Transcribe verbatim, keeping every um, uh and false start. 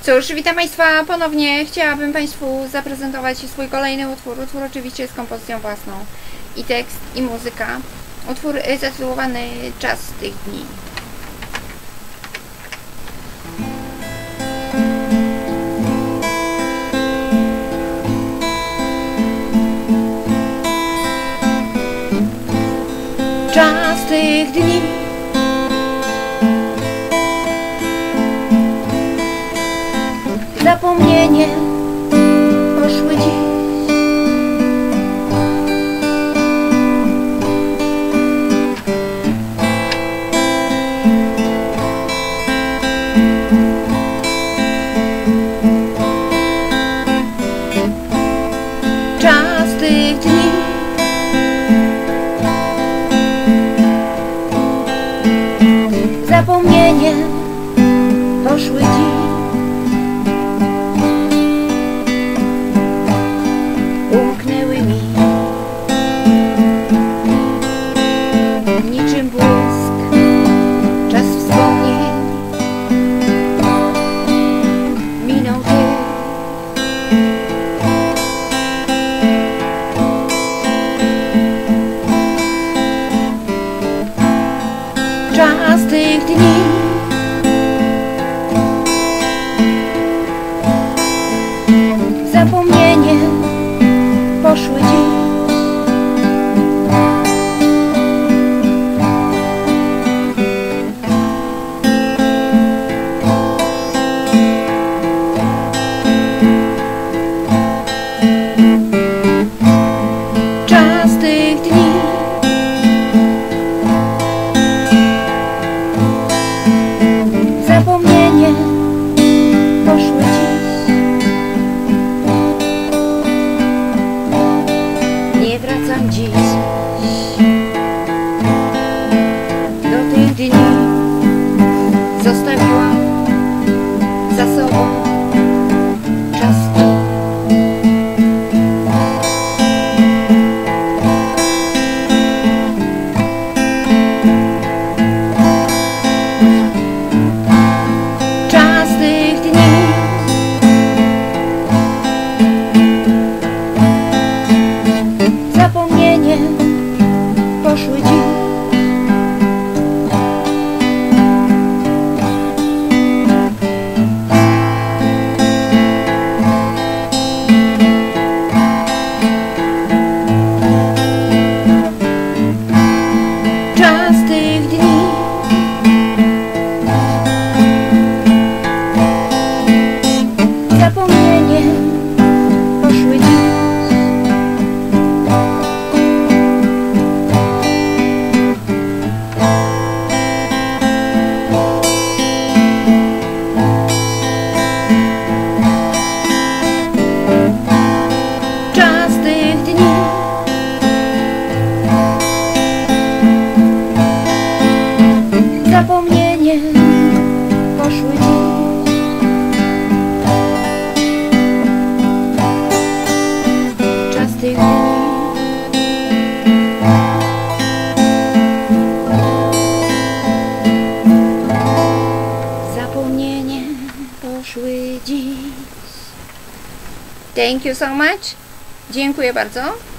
Cóż, witam Państwa ponownie. Chciałabym Państwu zaprezentować swój kolejny utwór. Utwór oczywiście jest kompozycją własną. I tekst, i muzyka. Utwór zatytułowany Czas tych dni. Czas tych dni, zapomnienie poszły dziś. Czas tych dni, zapomnienie poszły dziś. Umknęły mi niczym błysk czas wspomnień. Minął ty, czas tych dni, zapomnienie poszły dziś. Czas tych dni, zapomnienie poszły dziś. Nie wracam dziś do tych dni. Zostawiłam za sobą czas. Czas tych dni, zapomnienie poszły dziś. Czas tych dni, zapomnienie poszły dziś. Czas tych dni, zapomnienie poszły dziś. Czas tych dni, zapomnienie poszły dziś. Thank you so much. Dziękuję bardzo.